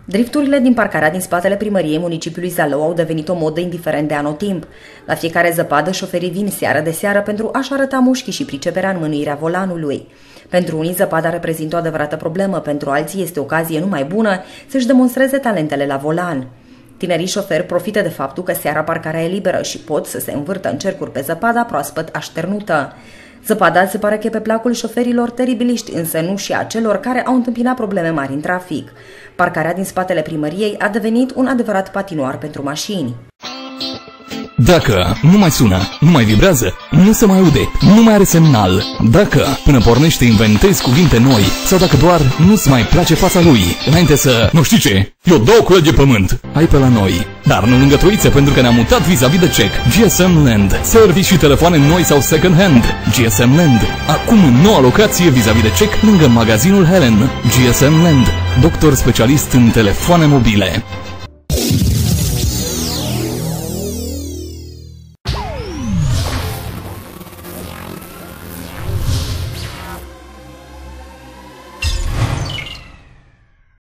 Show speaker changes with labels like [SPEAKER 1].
[SPEAKER 1] Drifturile din parcarea din spatele primăriei municipiului Zalău au devenit o modă indiferent de anotimp. La fiecare zăpadă, șoferii vin seară de seară pentru a-și arăta mușchii și priceperea în mânuirea volanului. Pentru unii, zăpada reprezintă o adevărată problemă, pentru alții este o ocazie numai bună să-și demonstreze talentele la volan. Tinerii șoferi profită de faptul că seara parcarea e liberă și pot să se învârtă în cercuri pe zăpada proaspăt așternută. Zăpada se pare că e pe placul șoferilor teribiliști, însă nu și a celor care au întâmpinat probleme mari în trafic. Parcarea din spatele primăriei a devenit un adevărat patinoar pentru mașini.
[SPEAKER 2] Dacă nu mai sună, nu mai vibrează, nu se mai aude, nu mai are semnal, dacă până pornește inventezi cuvinte noi sau dacă doar nu-ți mai place fața lui, înainte să, nu știi ce, eu dau cu el de pământ, hai pe la noi. Dar nu lângă Troiță, pentru că ne-am mutat vis-a-vis de CEC. GSM Land, servici și telefoane noi sau second hand. GSM Land, acum în noua locație vis-a-vis de CEC, lângă magazinul Helen. GSM Land, doctor specialist în telefoane mobile.